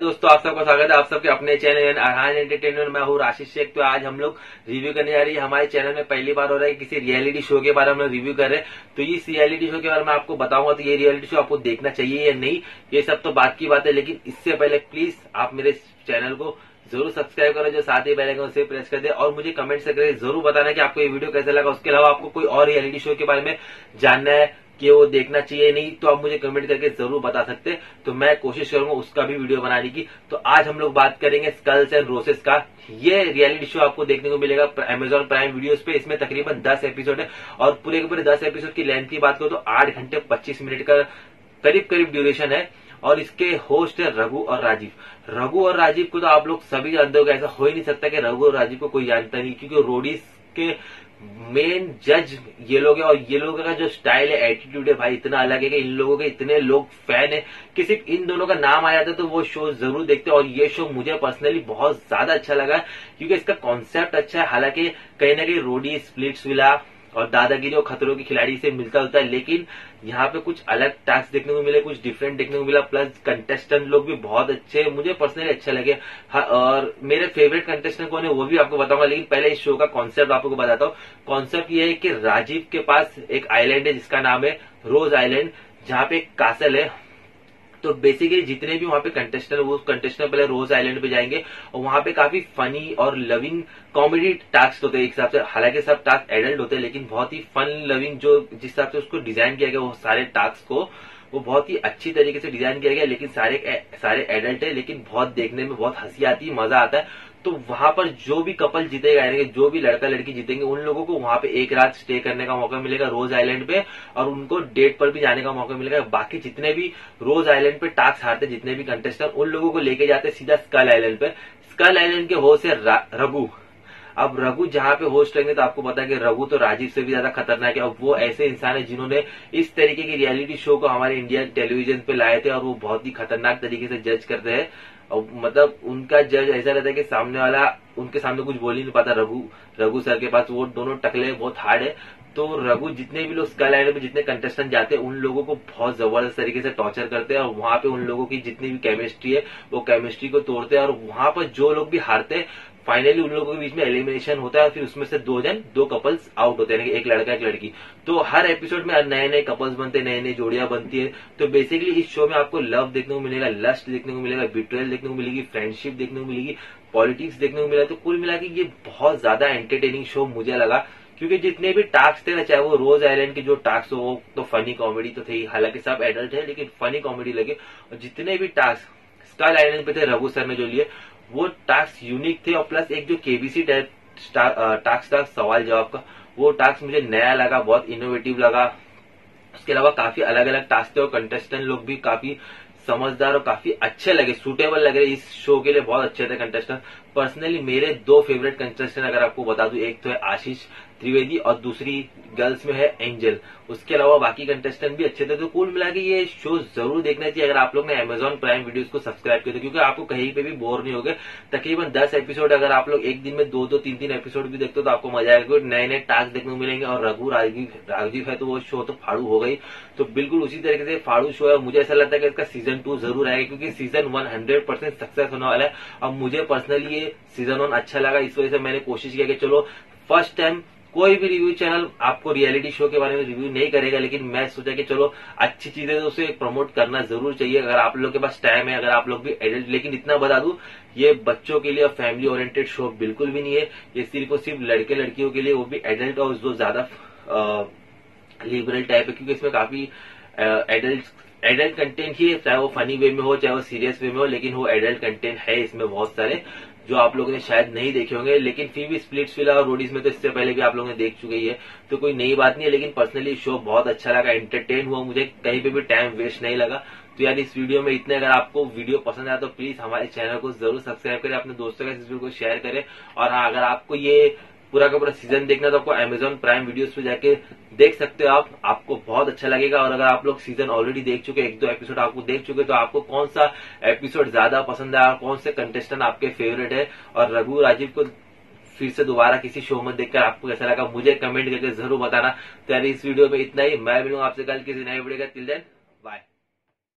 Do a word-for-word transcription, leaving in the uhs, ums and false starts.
दोस्तों आप सबका स्वागत है आप सबके अपने चैनल अरहान एंटरटेनमेंट। मैं हूँ राशिद शेख। तो आज हम लोग रिव्यू करने जा रही है, हमारे चैनल में पहली बार हो रहा है किसी रियलिटी शो के बारे में रिव्यू कर रहे हैं। तो इस रियलिटी शो के बारे में आपको बताऊंगा, तो ये रियलिटी शो आपको देखना चाहिए या नहीं, ये सब तो बात की बात है। लेकिन इससे पहले प्लीज आप मेरे चैनल को जरूर सब्सक्राइब करो, जो साथ ही बेल आइकन उसे प्रेस कर दे, और मुझे कमेंट से करके जरूर बताना कि आपको ये वीडियो कैसा लगा। उसके अलावा आपको कोई और रियलिटी शो के बारे में जानना है कि वो देखना चाहिए नहीं, तो आप मुझे कमेंट करके जरूर बता सकते हैं, तो मैं कोशिश करूंगा उसका भी वीडियो बनाने की। तो आज हम लोग बात करेंगे स्कल्स एंड रोसेस का। ये रियलिटी शो आपको देखने को मिलेगा अमेजॉन प्राइम वीडियोस पे। इसमें तकरीबन दस एपिसोड है, और पूरे के पूरे दस एपिसोड की लेंथ की बात करो तो आठ घंटे पच्चीस मिनट का करीब करीब ड्यूरेशन है। और इसके होस्ट है रघु और राजीव। रघु और राजीव को तो आप लोग सभी जानते हो, ऐसा हो ही नहीं सकता कि रघु और राजीव को कोई जानता नहीं, क्योंकि रोडीज के मेन जज ये लोग है। और ये लोगों का जो स्टाइल है, एटीट्यूड है भाई, इतना अलग है कि इन लोगों के इतने लोग फैन है कि सिर्फ इन दोनों का नाम आ जाता है तो वो शो जरूर देखते हैं। और ये शो मुझे पर्सनली बहुत ज्यादा अच्छा लगा, क्योंकि इसका कॉन्सेप्ट अच्छा है। हालांकि कहीं ना कहीं रोडी, स्प्लिट्स विला और दादागिरी और खतरों की खिलाड़ी से मिलता होता है, लेकिन यहाँ पे कुछ अलग टास्क देखने को मिले, कुछ डिफरेंट देखने को मिला। प्लस कंटेस्टेंट लोग भी बहुत अच्छे, मुझे पर्सनली अच्छे लगे। हाँ, और मेरे फेवरेट कंटेस्टेंट कौन है वो भी आपको बताऊंगा, लेकिन पहले इस शो का कॉन्सेप्ट आपको बताता हूँ। कॉन्सेप्ट ये है कि राजीव के पास एक आइलैंड है जिसका नाम है रोज आइलैंड, जहाँ पे एक कासल है। तो बेसिकली जितने भी वहां पे कंटेस्टेंट वो कंटेस्टेंट पहले रोज आइलैंड पे जाएंगे, और वहां पे काफी फनी और लविंग कॉमेडी टास्क होते हैं एक हिसाब से। हालांकि सब टास्क एडल्ट होते हैं, लेकिन बहुत ही फन लविंग, जो जिस हिसाब से उसको डिजाइन किया गया वो सारे टास्क को, वो बहुत ही अच्छी तरीके से डिजाइन किया गया। लेकिन सारे सारे एडल्ट है, लेकिन बहुत देखने में बहुत हंसी आती है, मजा आता है। तो वहां पर जो भी कपल जीतेगा, यानी जो भी लड़का लड़की जीतेंगे, उन लोगों को वहां पे एक रात स्टे करने का मौका मिलेगा रोज आइलैंड पे, और उनको डेट पर भी जाने का मौका मिलेगा। बाकी जितने भी रोज आइलैंड पे टास्क हारते, जितने भी कंटेस्टेंट, उन लोगों को लेके जाते सीधा स्कल आइलैंड पे। स्कल आइलैंड के होस्ट है रघु। अब रघु जहां पे होस्ट रहेंगे, तो आपको पता है कि रघु तो राजीव से भी ज्यादा खतरनाक है। और वो ऐसे इंसान है जिन्होंने इस तरीके की रियलिटी शो को हमारे इंडिया टेलीविजन पे लाए थे, और वो बहुत ही खतरनाक तरीके से जज करते हैं। और मतलब उनका जज ऐसा रहता है कि सामने वाला उनके सामने कुछ बोल ही नहीं पाता। रघु रघु सर के पास वो दोनों टकले बहुत हार्ड है। तो रघु जितने भी लोग स्काई आइलैंड में जितने कंटेस्टेंट जाते हैं, उन लोगों को बहुत जबरदस्त तरीके से टॉर्चर करते हैं, और वहां पे उन लोगों की जितनी भी केमिस्ट्री है वो केमिस्ट्री को तोड़ते हैं। और वहां पर जो लोग भी हारते हैं, फाइनली उन लोगों के बीच में एलिमिनेशन होता है, और फिर उसमें से दो जन दो कपल्स आउट होते हैं, एक लड़का एक लड़की। तो हर एपिसोड में नए नए कपल्स बनते हैं, नई नई जोड़ियां बनती है। तो बेसिकली इस शो में आपको लव देखने को मिलेगा, लस्ट देखने को मिलेगा, बिट्रेयल देखने को मिलेगी, फ्रेंडशिप देखने को मिलेगी, पॉलिटिक्स देखने को मिला। तो कुल मिला के ये बहुत ज्यादा एंटरटेनिंग शो मुझे लगा, क्योंकि जितने भी टास्क थे ना, चाहे वो रोज आइलैंड के जो टास्क हो, वो तो फनी कॉमेडी तो थे, हालांकि सब एडल्ट है लेकिन फनी कॉमेडी लगे। और जितने भी टास्क स्काई आइलैंड पे थे रघु सर ने जो लिए, वो टास्क यूनिक थे। और प्लस एक जो केबीसी टास्क था सवाल जवाब का, वो टास्क मुझे नया लगा, बहुत इनोवेटिव लगा। उसके अलावा काफी अलग अलग टास्क थे, और कंटेस्टेंट लोग भी काफी समझदार और काफी अच्छे लगे, सूटेबल लग रहे इस शो के लिए, बहुत अच्छे थे कंटेस्टेंट। पर्सनली मेरे दो फेवरेट कंटेस्टेंट अगर आपको बता दूं, एक तो है आशीष त्रिवेदी और दूसरी गर्ल्स में है एंजल। उसके अलावा बाकी कंटेस्टेंट भी अच्छे थे। तो कुल मिला के ये शो जरूर देखना चाहिए अगर आप लोग ने अमेजॉन प्राइम वीडियोस को सब्सक्राइब किया, क्योंकि आपको कहीं पे भी बोर नहीं होगे। तकरीबन दस एपिसोड अगर आप लोग एक दिन में दो दो तीन तीन एपिसोड भी देखते हो, तो आपको मजा आएगा, नए नए टास्क देखने को मिलेंगे। और रघु राजीव राजीव है तो वो शो तो फाड़ू हो गई, तो बिल्कुल उसी तरीके से फाड़ू शो है। मुझे ऐसा लगता है कि इसका सीजन टू जरूर आएगा, क्योंकि season one hundred percent success होने वाला है। और मुझे पर्सनली ये सीजन वन अच्छा लगा, इस वजह से मैंने कोशिश किया कि चलो फर्स्ट टाइम कोई भी रिव्यू चैनल आपको रियलिटी शो के बारे में रिव्यू नहीं करेगा, लेकिन मैं सोचा कि चलो अच्छी चीजें तो उसे प्रमोट करना जरूर चाहिए अगर आप लोग के पास टाइम है, अगर आप लोग भी एडल्ट। लेकिन इतना बता दूं, ये बच्चों के लिए और फैमिली ओरिएंटेड शो बिल्कुल भी नहीं है। ये सिर्फ और सिर्फ लड़के लड़कियों के लिए, वो भी एडल्ट और जो ज्यादा लिबरल टाइप है, क्योंकि इसमें काफी एडल्ट एडल्ट कंटेंट ही है, चाहे वो फनी वे में हो चाहे वो सीरियस वे में हो, लेकिन वो एडल्ट कंटेंट है इसमें बहुत सारे, जो आप लोगों ने शायद नहीं देखे होंगे। लेकिन फिर भी स्प्लिट्स विला और रोडीज में तो इससे पहले भी आप लोगों ने देख चुके ही है, तो कोई नई बात नहीं है। लेकिन पर्सनली शो बहुत अच्छा लगा, एंटरटेन हुआ, मुझे कहीं पे भी टाइम वेस्ट नहीं लगा। तो यार इस वीडियो में इतने, अगर आपको वीडियो पसंद आया तो प्लीज हमारे चैनल को जरूर सब्सक्राइब करें, अपने दोस्तों के साथ इस वीडियो को शेयर करें। और हाँ, अगर आपको ये पूरा का पूरा सीजन देखना तो आपको अमेजॉन प्राइम वीडियोस पे जाके देख सकते हो आप, आपको बहुत अच्छा लगेगा। और अगर आप लोग सीजन ऑलरेडी देख चुके, एक दो एपिसोड आपको देख चुके, तो आपको कौन सा एपिसोड ज्यादा पसंद है और कौन से कंटेस्टेंट आपके फेवरेट है, और रघु राजीव को फिर से दोबारा किसी शो में देखकर आपको कैसा लगा, मुझे कमेंट करके जरूर बताना। तो यार इस वीडियो में इतना ही, मैं मिलूंगा आपसे कल किसी नए वीडियो का। Till then bye.